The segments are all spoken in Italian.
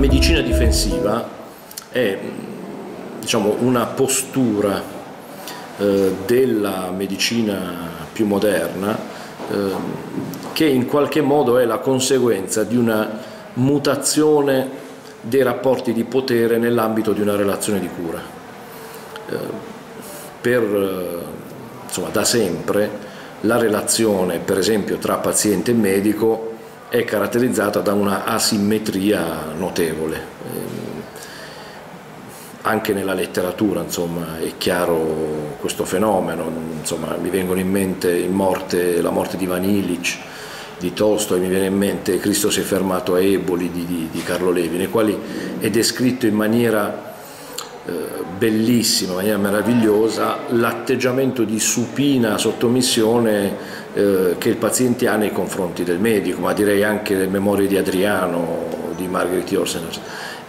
medicina difensiva è, diciamo, una postura della medicina più moderna che in qualche modo è la conseguenza di una mutazione dei rapporti di potere nell'ambito di una relazione di cura. Insomma, da sempre la relazione, per esempio, tra paziente e medico è caratterizzata da una asimmetria notevole. Anche nella letteratura, insomma, è chiaro questo fenomeno. Insomma, mi vengono in mente La morte di Ivan Illich di Tolstoi, mi viene in mente Cristo si è fermato a Eboli di Carlo Levi, nei quali è descritto in maniera bellissima, in maniera meravigliosa, l'atteggiamento di supina sottomissione che il paziente ha nei confronti del medico, ma direi anche nelle memorie di Adriano, di Margaret Yourcenar.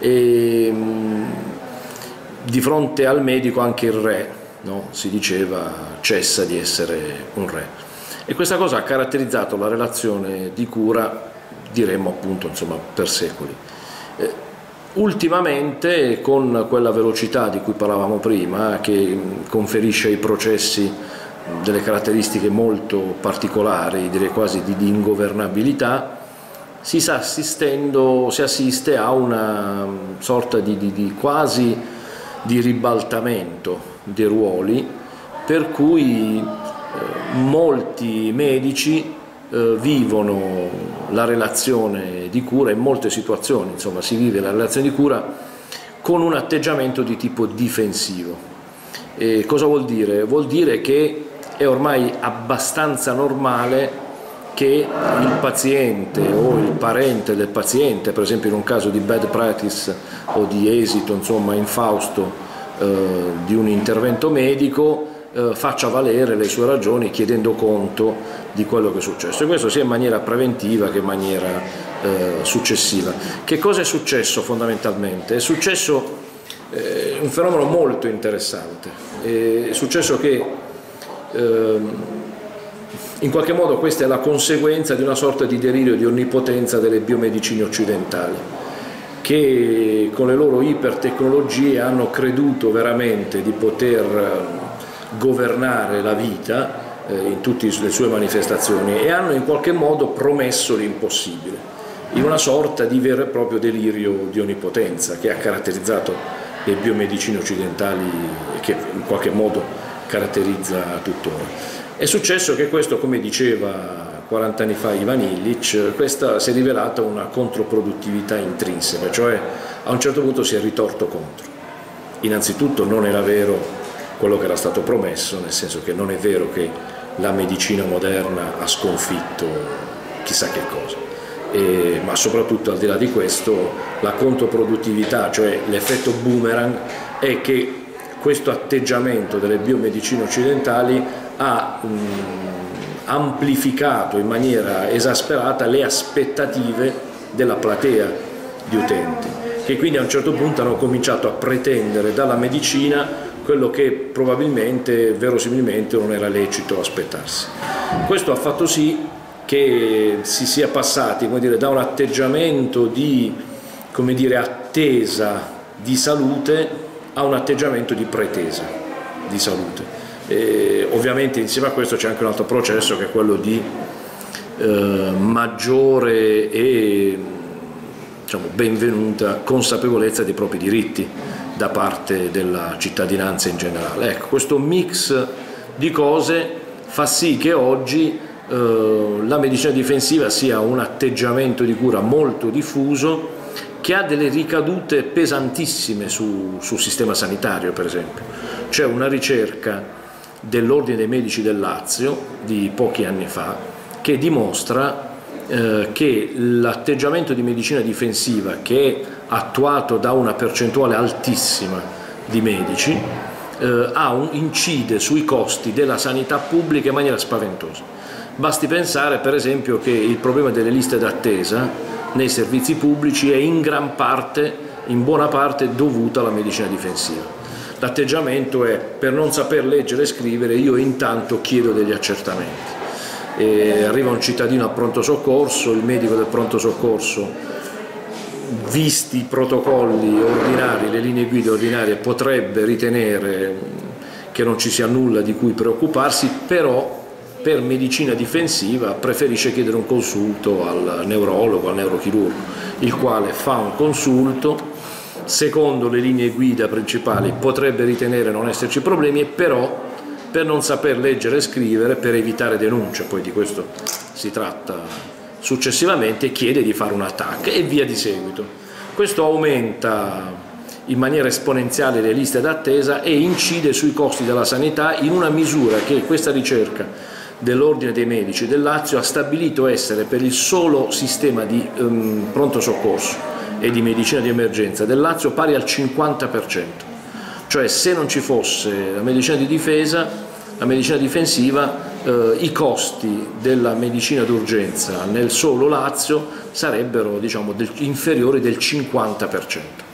Di fronte al medico anche il re, no? Si diceva, cessa di essere un re. E questa cosa ha caratterizzato la relazione di cura, diremmo appunto, insomma, per secoli. Ultimamente, con quella velocità di cui parlavamo prima, che conferisce ai processi delle caratteristiche molto particolari, direi quasi di ingovernabilità, si assiste a una sorta di quasi di ribaltamento dei ruoli, per cui molti medici vivono la relazione di cura, in molte situazioni, insomma, si vive la relazione di cura con un atteggiamento di tipo difensivo. E cosa vuol dire? Vuol dire che è ormai abbastanza normale che il paziente o il parente del paziente, per esempio in un caso di bad practice o di esito, insomma, infausto di un intervento medico, faccia valere le sue ragioni chiedendo conto di quello che è successo, e questo sia in maniera preventiva che in maniera successiva. Che cosa è successo fondamentalmente? È successo un fenomeno molto interessante, è successo che in qualche modo questa è la conseguenza di una sorta di delirio di onnipotenza delle biomedicine occidentali, che con le loro ipertecnologie hanno creduto veramente di poter governare la vita in tutte le sue manifestazioni, e hanno in qualche modo promesso l'impossibile, in una sorta di vero e proprio delirio di onnipotenza che ha caratterizzato le biomedicine occidentali e che in qualche modo caratterizza tuttora. È successo che questo, come diceva 40 anni fa Ivan Illich, questa si è rivelata una controproduttività intrinseca, cioè a un certo punto si è ritorto contro. Innanzitutto non era vero quello che era stato promesso, nel senso che non è vero che la medicina moderna ha sconfitto chissà che cosa, ma soprattutto al di là di questo la controproduttività, cioè l'effetto boomerang, è che questo atteggiamento delle biomedicine occidentali ha amplificato in maniera esasperata le aspettative della platea di utenti, che quindi a un certo punto hanno cominciato a pretendere dalla medicina quello che probabilmente, verosimilmente, non era lecito aspettarsi. Questo ha fatto sì che si sia passati, come dire, da un atteggiamento di, come dire, attesa di salute a un atteggiamento di pretesa di salute. Ovviamente insieme a questo c'è anche un altro processo, che è quello di maggiore e, diciamo, benvenuta consapevolezza dei propri diritti da parte della cittadinanza in generale. Ecco, questo mix di cose fa sì che oggi la medicina difensiva sia un atteggiamento di cura molto diffuso, che ha delle ricadute pesantissime sul sistema sanitario. Per esempio, c'è una ricerca dell'Ordine dei Medici del Lazio di pochi anni fa che dimostra che l'atteggiamento di medicina difensiva, che è attuato da una percentuale altissima di medici, incide sui costi della sanità pubblica in maniera spaventosa. Basti pensare per esempio che il problema delle liste d'attesa nei servizi pubblici è in buona parte dovuta alla medicina difensiva. L'atteggiamento è: per non saper leggere e scrivere io intanto chiedo degli accertamenti. Arriva un cittadino al pronto soccorso, il medico del pronto soccorso visti i protocolli ordinari, le linee guida ordinarie, potrebbe ritenere che non ci sia nulla di cui preoccuparsi, però per medicina difensiva preferisce chiedere un consulto al neurologo, al neurochirurgo, il quale fa un consulto, secondo le linee guida principali potrebbe ritenere non esserci problemi, però per non saper leggere e scrivere, per evitare denunce, poi di questo si tratta successivamente, chiede di fare un TAC e via di seguito. Questo aumenta in maniera esponenziale le liste d'attesa e incide sui costi della sanità in una misura che questa ricerca dell'Ordine dei Medici del Lazio ha stabilito essere per il solo sistema di pronto soccorso e di medicina di emergenza del Lazio pari al 50%, cioè se non ci fosse la medicina di difesa, la medicina difensiva, i costi della medicina d'urgenza nel solo Lazio sarebbero, diciamo, inferiori del 50%.